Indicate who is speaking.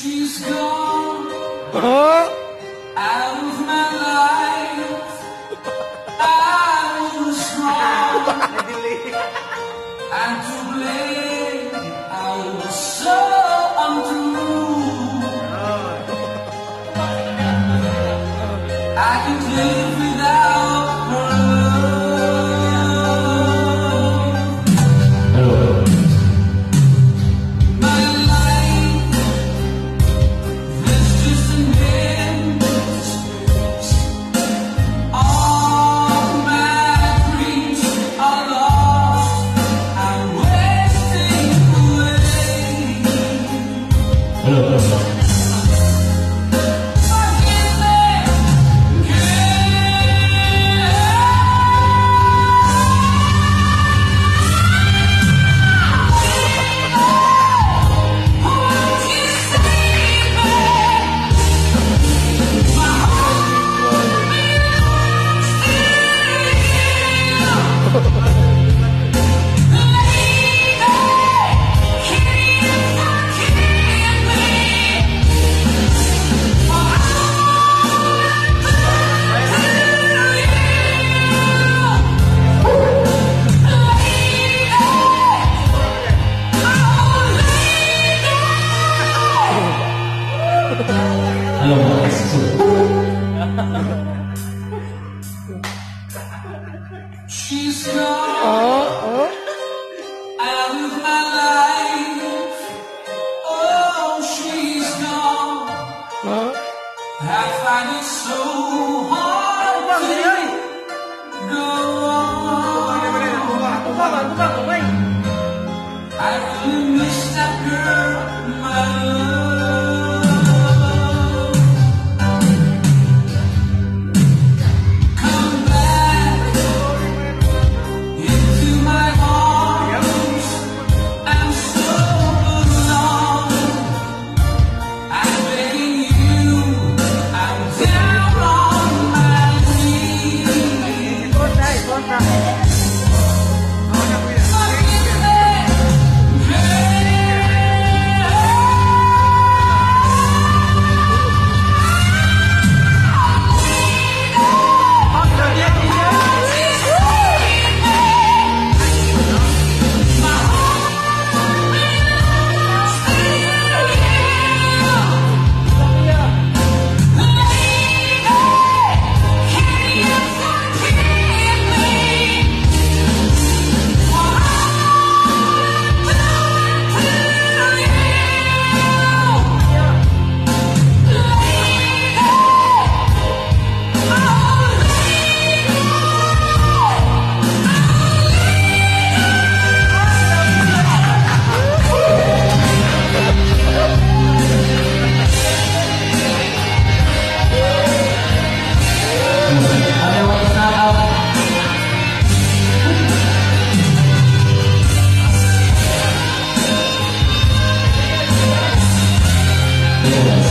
Speaker 1: She's gone
Speaker 2: Oh,
Speaker 1: out of my life. I was wrong and to blame. I was so untrue. I can't live without her love. My life is just an endless space. All my dreams are lost. I'm wasting away. Forgive me, won't you save me? My heart belongs to you. Lady, can you forgive me? For all I've done to you. She's gone out of my life. Oh, she's gone. I find it so hard to go on. I really miss that girl, my love. Come back into my arms. I'm so alone. I'm begging you. I'm down on my knees.
Speaker 3: Yeah.